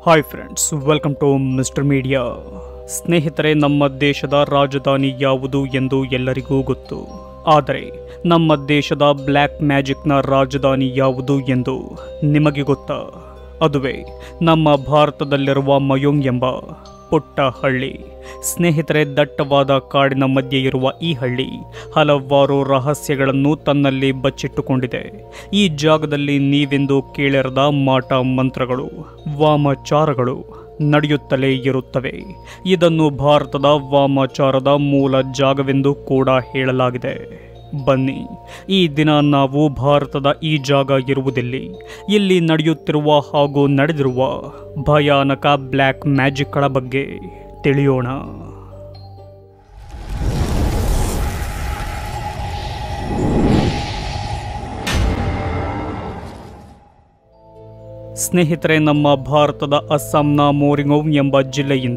Hi friends, welcome to Mister Media. ಸ್ನೇಹಿತರೆ, ನಮ್ಮ ದೇಶದ ರಾಜಧಾನಿ ಯಾವುದು ಎಂದು ಎಲ್ಲರಿಗೂ ಗೊತ್ತು. ಆದರೆ ನಮ್ಮ ದೇಶದ ಬ್ಲ್ಯಾಕ್ ಮ್ಯಾಜಿಕ್ನ ರಾಜಧಾನಿ ಯಾವುದು ಎಂದು ನಿಮಗೆ ಗೊತ್ತಾ? ಅದುವೇ ನಮ್ಮ ಭಾರತದಲ್ಲಿರುವ ಮಯೋಂಗ್ ಎಂಬ ಪುಟ್ಟ ಹಳ್ಳಿ. ಸ್ನೇಹಿತರೆ, ದಟ್ಟವಾದ ಕಾಡಿನ ಮಧ್ಯೆ ಇರುವ ಈ ಹಳ್ಳಿ ಹಲವಾರು ರಹಸ್ಯಗಳನ್ನು ತನ್ನಲ್ಲಿ ಬಚ್ಚಿಟ್ಟುಕೊಂಡಿದೆ. ಈ ಜಾಗದಲ್ಲಿ ನೀವೆಂದು ಕೇಳಿರದ ಮಾಟ ಮಂತ್ರಗಳು, ವಾಮಾಚಾರಗಳು ನಡೆಯುತ್ತಲೇ ಇರುತ್ತವೆ. ಇದನ್ನು ಭಾರತದ ವಾಮಾಚಾರದ ಮೂಲ ಜಾಗವೆಂದು ಕೂಡ ಹೇಳಲಾಗಿದೆ. ಬನ್ನಿ, ಈ ದಿನ ನಾವು ಭಾರತದ ಈ ಜಾಗ ಇರುವುದೆಲ್ಲಿ, ಇಲ್ಲಿ ನಡೆಯುತ್ತಿರುವ ಹಾಗೂ ನಡೆದಿರುವ ಭಯಾನಕ ಬ್ಲ್ಯಾಕ್ ಮ್ಯಾಜಿಕ್ಗಳ ಬಗ್ಗೆ ತಿಳಿಯೋಣ. ಸ್ನೇಹಿತರೆ, ನಮ್ಮ ಭಾರತದ ಅಸ್ಸಾಂನ ಮೋರಿಂಗಾಂವ್ ಎಂಬ ಜಿಲ್ಲೆಯಿಂದ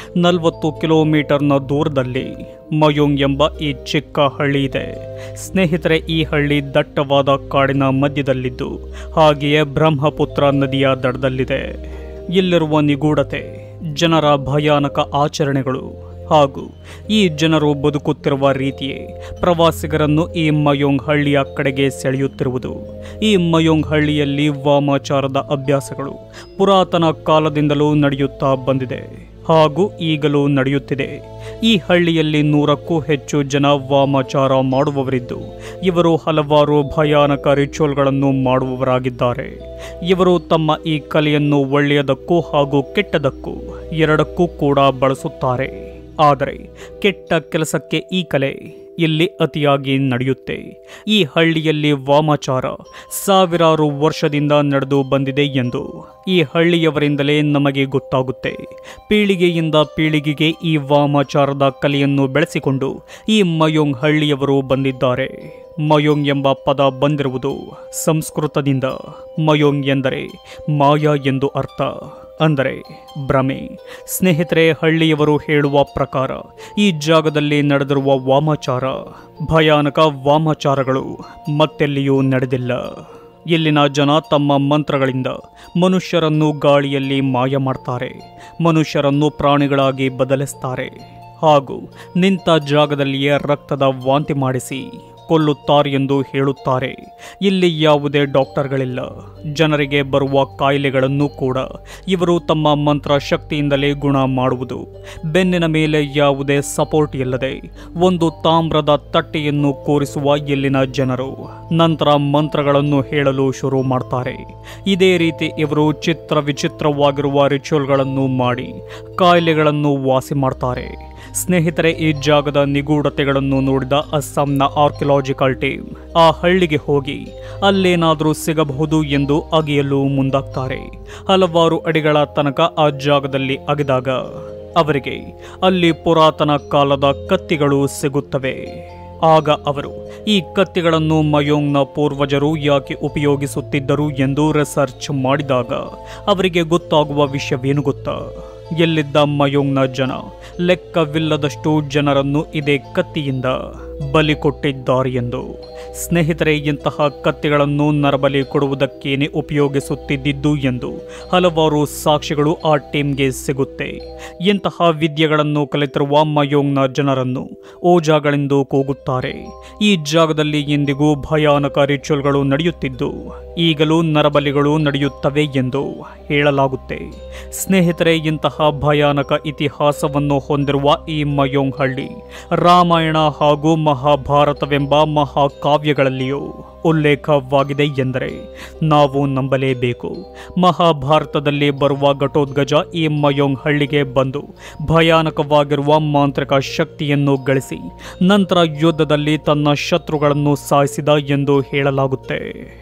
40 ಕಿಲೋಮೀಟರ್ನ ದೂರದಲ್ಲಿ ಮಯೋಂಗ್ ಎಂಬ ಈ ಚಿಕ್ಕ ಹಳ್ಳಿ ಇದೆ. ಸ್ನೇಹಿತರೆ, ಈ ಹಳ್ಳಿ ದಟ್ಟವಾದ ಕಾಡಿನ ಮಧ್ಯದಲ್ಲಿದ್ದು ಹಾಗೆಯೇ ಬ್ರಹ್ಮಪುತ್ರ ನದಿಯ ದಡದಲ್ಲಿದೆ. ಇಲ್ಲಿರುವ ನಿಗೂಢತೆ, ಜನರ ಭಯಾನಕ ಆಚರಣೆಗಳು ಹಾಗೂ ಈ ಜನರು ಬದುಕುತ್ತಿರುವ ರೀತಿಯೇ ಪ್ರವಾಸಿಗರನ್ನು ಈ ಮಯೋಂಗ್ ಹಳ್ಳಿಯ ಕಡೆಗೆ ಸೆಳೆಯುತ್ತಿರುವುದು. ಈ ಮಯೋಂಗ್ ಹಳ್ಳಿಯಲ್ಲಿ ವಾಮಾಚಾರದ ಅಭ್ಯಾಸಗಳು ಪುರಾತನ ಕಾಲದಿಂದಲೂ ನಡೆಯುತ್ತಾ ಬಂದಿದೆ ಹಾಗೂ ಈಗಲೂ ನಡೆಯುತ್ತಿದೆ. ಈ ಹಳ್ಳಿಯಲ್ಲಿ 100ಕ್ಕೂ ಹೆಚ್ಚು ಜನ ವಾಮಾಚಾರ ಮಾಡುವವರಿದ್ದು ಇವರು ಹಲವಾರು ಭಯಾನಕ ರಿಚುವಲ್ಗಳನ್ನು ಮಾಡುವವರಾಗಿದ್ದಾರೆ. ಇವರು ತಮ್ಮ ಈ ಕಲೆಯನ್ನು ಒಳ್ಳೆಯದಕ್ಕೂ ಹಾಗೂ ಕೆಟ್ಟದಕ್ಕೂ ಎರಡಕ್ಕೂ ಕೂಡ ಬಳಸುತ್ತಾರೆ. ಆದರೆ ಕೆಟ್ಟ ಕೆಲಸಕ್ಕೆ ಈ ಕಲೆ ಇಲ್ಲಿ ಅತಿಯಾಗಿ ನಡೆಯುತ್ತೆ. ಈ ಹಳ್ಳಿಯಲ್ಲಿ ವಾಮಾಚಾರ ಸಾವಿರಾರು ವರ್ಷದಿಂದ ನಡೆದು ಬಂದಿದೆ ಎಂದು ಈ ಹಳ್ಳಿಯವರಿಂದಲೇ ನಮಗೆ ಗೊತ್ತಾಗುತ್ತೆ. ಪೀಳಿಗೆಯಿಂದ ಪೀಳಿಗೆಗೆ ಈ ವಾಮಾಚಾರದ ಕಲೆಯನ್ನು ಬೆಳೆಸಿಕೊಂಡು ಈ ಮಯೋಂಗ್ ಹಳ್ಳಿಯವರು ಬಂದಿದ್ದಾರೆ. ಮಯೋಂಗ್ ಎಂಬ ಪದ ಬಂದಿರುವುದು ಸಂಸ್ಕೃತದಿಂದ. ಮಯೋಂಗ್ ಎಂದರೆ ಮಾಯಾ ಎಂದು ಅರ್ಥ, ಅಂದರೆ ಭ್ರಮೆ. ಸ್ನೇಹಿತರೆ, ಹಳ್ಳಿಯವರು ಹೇಳುವ ಪ್ರಕಾರ ಈ ಜಾಗದಲ್ಲಿ ನಡೆದಿರುವ ವಾಮಾಚಾರ, ಭಯಾನಕ ವಾಮಾಚಾರಗಳು ಮತ್ತೆಲ್ಲಿಯೂ ನಡೆದಿಲ್ಲ. ಇಲ್ಲಿನ ಜನ ತಮ್ಮ ಮಂತ್ರಗಳಿಂದ ಮನುಷ್ಯರನ್ನು ಗಾಳಿಯಲ್ಲಿ ಮಾಯ ಮಾಡ್ತಾರೆ, ಮನುಷ್ಯರನ್ನು ಪ್ರಾಣಿಗಳಾಗಿ ಬದಲಿಸ್ತಾರೆ ಹಾಗೂ ನಿಂತ ಜಾಗದಲ್ಲಿಯೇ ರಕ್ತದ ವಾಂತಿ ಮಾಡಿಸಿ ಕೊಲ್ಲುತ್ತಾರೆ ಎಂದು ಹೇಳುತ್ತಾರೆ. ಇಲ್ಲಿ ಯಾವುದೇ ಡಾಕ್ಟರ್ಗಳಿಲ್ಲ. ಜನರಿಗೆ ಬರುವ ಕಾಯಿಲೆಗಳನ್ನು ಕೂಡ ಇವರು ತಮ್ಮ ಮಂತ್ರ ಶಕ್ತಿಯಿಂದಲೇ ಗುಣ ಮಾಡುವುದು. ಬೆನ್ನಿನ ಮೇಲೆ ಯಾವುದೇ ಸಪೋರ್ಟ್ ಇಲ್ಲದೆ ಒಂದು ತಾಮ್ರದ ತಟ್ಟೆಯನ್ನು ಕೂರಿಸುವ ಇಲ್ಲಿನ ಜನರು ನಂತರ ಮಂತ್ರಗಳನ್ನು ಹೇಳಲು ಶುರು ಮಾಡ್ತಾರೆ. ಇದೇ ರೀತಿ ಇವರು ಚಿತ್ರ ವಿಚಿತ್ರವಾಗಿರುವ ರಿಚುವಲ್ಗಳನ್ನು ಮಾಡಿ ಕಾಯಿಲೆಗಳನ್ನು ವಾಸಿ ಮಾಡ್ತಾರೆ. ಸ್ನೇಹಿತರೆ, ಈ ಜಾಗದ ನಿಗೂಢತೆಗಳನ್ನು ನೋಡಿದ ಅಸ್ಸಾಂನ ಆರ್ಕಿಯಾಲಜಿಕಲ್ ಟೀಮ್ ಆ ಹಳ್ಳಿಗೆ ಹೋಗಿ ಅಲ್ಲೇನಾದರೂ ಸಿಗಬಹುದು ಎಂದು ಅಗೆಯಲು ಮುಂದಾಗ್ತಾರೆ. ಹಲವಾರು ಅಡಿಗಳ ತನಕ ಆ ಜಾಗದಲ್ಲಿ ಅಗೆದಾಗ ಅವರಿಗೆ ಅಲ್ಲಿ ಪುರಾತನ ಕಾಲದ ಕತ್ತಿಗಳು ಸಿಗುತ್ತವೆ. ಆಗ ಅವರು ಈ ಕತ್ತಿಗಳನ್ನು ಮಯೋಂಗ್ನ ಪೂರ್ವಜರು ಯಾಕೆ ಉಪಯೋಗಿಸುತ್ತಿದ್ದರು ಎಂದು ರಿಸರ್ಚ್ ಮಾಡಿದಾಗ ಅವರಿಗೆ ಗೊತ್ತಾಗುವ ವಿಷಯವೇನು ಗೊತ್ತಾ? ಎಲ್ಲಿದ್ದ ಮಯೋಂಗ್ನ ಜನ ಲೆಕ್ಕವಿಲ್ಲದಷ್ಟು ಜನರನ್ನು ಇದೇ ಕತ್ತಿಯಿಂದ ಬಲಿ ಕೊಟ್ಟಿದ್ದಾರೆ ಎಂದು. ಸ್ನೇಹಿತರೆ, ಇಂತಹ ಕತ್ತಿಗಳನ್ನು ನರಬಲಿ ಕೊಡುವುದಕ್ಕೇನೆ ಉಪಯೋಗಿಸುತ್ತಿದ್ದು ಎಂದು ಹಲವಾರು ಸಾಕ್ಷಿಗಳು ಆ ಟೀಮ್ಗೆ ಸಿಗುತ್ತೆ. ಇಂತಹ ವಿದ್ಯೆಗಳನ್ನು ಕಲಿತಿರುವ ಮಯೋಂಗ್ನ ಜನರನ್ನು ಓಜಾಗಳೆಂದು ಕೂಗುತ್ತಾರೆ. ಈ ಜಾಗದಲ್ಲಿ ಇಂದಿಗೂ ಭಯಾನಕ ರಿಚುವಲ್ಗಳು ನಡೆಯುತ್ತಿದ್ದು ಈಗಲೂ ನರಬಲಿಗಳು ನಡೆಯುತ್ತವೆ ಎಂದು ಹೇಳಲಾಗುತ್ತೆ. ಸ್ನೇಹಿತರೆ, ಇಂತಹ ಭಯಾನಕ ಇತಿಹಾಸವನ್ನು ಹೊಂದಿರುವ ಈ ಮಯೋಂಗ್ ಹಳ್ಳಿ ರಾಮಾಯಣ ಹಾಗೂ ಮಹಾಭಾರತವೆಂಬ ಮಹಾಕಾವ್ಯಗಳಲ್ಲಿಯೂ ಉಲ್ಲೇಖವಾಗಿದೆ ಎಂದರೆ ನಾವು ನಂಬಲೇಬೇಕು. ಮಹಾಭಾರತದಲ್ಲಿ ಬರುವ ಘಟೋತ್ಕಚ ಈ ಮಯೋಂಗ್ ಹಳ್ಳಿಗೆ ಬಂದು ಭಯಾನಕವಾಗಿರುವ ಮಾಂತ್ರಿಕ ಶಕ್ತಿಯನ್ನು ಗಳಿಸಿ ನಂತರ ಯುದ್ಧದಲ್ಲಿ ತನ್ನ ಶತ್ರುಗಳನ್ನು ಸಾಯಿಸಿದ ಎಂದು ಹೇಳಲಾಗುತ್ತೆ.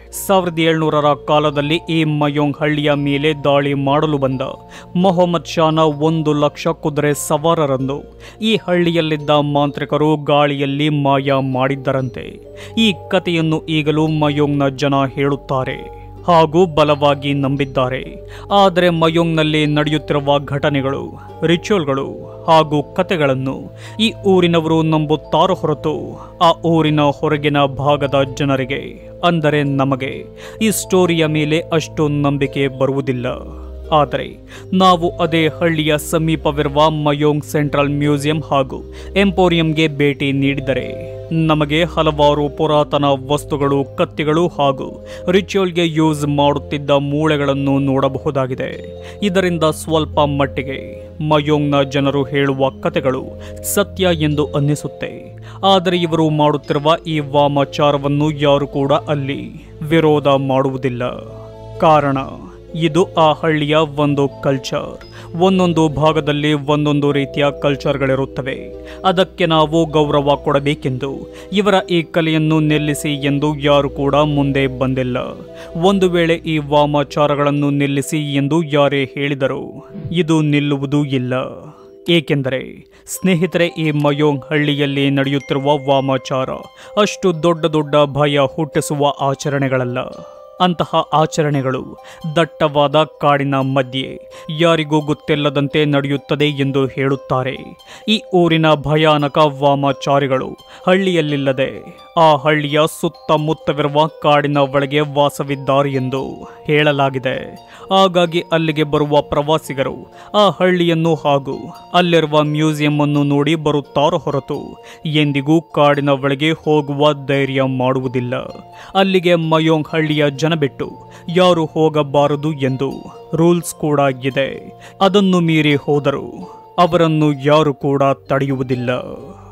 1700ರ ಕಾಲದಲ್ಲಿ ಈ ಮಯೋಂಗ್ ಹಳ್ಳಿಯ ಮೇಲೆ ದಾಳಿ ಮಾಡಲು ಬಂದ ಮೊಹಮ್ಮದ್ ಶಾನ 1,00,000 ಕುದುರೆ ಸವಾರರನ್ನು ಈ ಹಳ್ಳಿಯಲ್ಲಿದ್ದ ಮಾಂತ್ರಿಕರು ಗಾಳಿಯಲ್ಲಿ ಮಾಯ ಮಾಡಿದ್ದರಂತೆ. ಈ ಕಥೆಯನ್ನು ಈಗಲೂ ಮಯೋಂಗ್ನ ಜನ ಹೇಳುತ್ತಾರೆ ಹಾಗೂ ಬಲವಾಗಿ ನಂಬಿದ್ದಾರೆ. ಆದರೆ ಮಯೋಂಗ್ನಲ್ಲಿ ನಡೆಯುತ್ತಿರುವ ಘಟನೆಗಳು, ರಿಚುವಲ್ಗಳು ಹಾಗೂ ಕಥೆಗಳನ್ನು ಈ ಊರಿನವರು ನಂಬುತ್ತಾರೋ ಹೊರತು ಆ ಊರಿನ ಹೊರಗಿನ ಭಾಗದ ಜನರಿಗೆ, ಅಂದರೆ ನಮಗೆ ಈ ಸ್ಟೋರಿಯ ಮೇಲೆ ಅಷ್ಟು ನಂಬಿಕೆ ಬರುವುದಿಲ್ಲ. ಆದರೆ ನಾವು ಅದೇ ಹಳ್ಳಿಯ ಸಮೀಪವಿರುವ ಮಯೋಂಗ್ ಸೆಂಟ್ರಲ್ ಮ್ಯೂಸಿಯಂ ಹಾಗೂ ಎಂಪೋರಿಯಂಗೆ ಭೇಟಿ ನೀಡಿದರೆ ನಮಗೆ ಹಲವಾರು ಪುರಾತನ ವಸ್ತುಗಳು, ಕತ್ತಿಗಳು ಹಾಗೂ ರಿಚುವಲ್ಗೆ ಯೂಸ್ ಮಾಡುತ್ತಿದ್ದ ಮೂಳೆಗಳನ್ನು ನೋಡಬಹುದಾಗಿದೆ. ಇದರಿಂದ ಸ್ವಲ್ಪ ಮಟ್ಟಿಗೆ ಮಯೋಂಗ್ನ ಜನರು ಹೇಳುವ ಕಥೆಗಳು ಸತ್ಯ ಎಂದು ಅನ್ನಿಸುತ್ತೆ. ಆದರೆ ಇವರು ಮಾಡುತ್ತಿರುವ ಈ ವಾಮಾಚಾರವನ್ನು ಯಾರು ಕೂಡ ಅಲ್ಲಿ ವಿರೋಧ ಮಾಡುವುದಿಲ್ಲ. ಕಾರಣ ಇದು ಆ ಹಳ್ಳಿಯ ಒಂದು ಕಲ್ಚರ್. ಒಂದೊಂದು ಭಾಗದಲ್ಲಿ ಒಂದೊಂದು ರೀತಿಯ ಕಲ್ಚರ್ಗಳಿರುತ್ತವೆ. ಅದಕ್ಕೆ ನಾವು ಗೌರವ ಕೊಡಬೇಕೆಂದು ಇವರ ಈ ಕಲೆಯನ್ನು ನಿಲ್ಲಿಸಿ ಎಂದು ಯಾರು ಕೂಡ ಮುಂದೆ ಬಂದಿಲ್ಲ. ಒಂದು ವೇಳೆ ಈ ವಾಮಾಚಾರಗಳನ್ನು ನಿಲ್ಲಿಸಿ ಎಂದು ಯಾರೇ ಹೇಳಿದರೂ ಇದು ನಿಲ್ಲುವುದೂ ಇಲ್ಲ. ಏಕೆಂದರೆ ಸ್ನೇಹಿತರೆ, ಈ ಮಯೋಂಗ್ ಹಳ್ಳಿಯಲ್ಲಿ ನಡೆಯುತ್ತಿರುವ ವಾಮಾಚಾರ ಅಷ್ಟು ದೊಡ್ಡ ದೊಡ್ಡ ಭಯ ಹುಟ್ಟಿಸುವ ಆಚರಣೆಗಳಲ್ಲ. ಅಂತಹ ಆಚರಣೆಗಳು ದಟ್ಟವಾದ ಕಾಡಿನ ಮಧ್ಯೆ ಯಾರಿಗೂ ಗೊತ್ತಿಲ್ಲದಂತೆ ನಡೆಯುತ್ತದೆ ಎಂದು ಹೇಳುತ್ತಾರೆ. ಈ ಊರಿನ ಭಯಾನಕ ವಾಮಾಚಾರಿಗಳು ಹಳ್ಳಿಯಲ್ಲಿಲ್ಲದೆ ಆ ಹಳ್ಳಿಯ ಸುತ್ತಮುತ್ತವಿರುವ ಕಾಡಿನ ಒಳಗೆ ವಾಸವಿದ್ದಾರೆ ಎಂದು ಹೇಳಲಾಗಿದೆ. ಹಾಗಾಗಿ ಅಲ್ಲಿಗೆ ಬರುವ ಪ್ರವಾಸಿಗರು ಆ ಹಳ್ಳಿಯನ್ನು ಹಾಗೂ ಅಲ್ಲಿರುವ ಮ್ಯೂಸಿಯಂ ಅನ್ನು ನೋಡಿ ಬರುತ್ತಾರೋ ಹೊರತು ಎಂದಿಗೂ ಕಾಡಿನ ಒಳಗೆ ಹೋಗುವ ಧೈರ್ಯ ಮಾಡುವುದಿಲ್ಲ. ಅಲ್ಲಿಗೆ ಮಯೋಂಗ್ ಹಳ್ಳಿಯ ಜನ ಬಿಟ್ಟು ಯಾರು ಹೋಗಬಾರದು ಎಂದು ರೂಲ್ಸ್ ಕೂಡ ಇದೆ. ಅದನ್ನು ಮೀರಿ ಹೋದರೂ ಅವರನ್ನು ಯಾರು ಕೂಡ ತಡೆಯುವುದಿಲ್ಲ.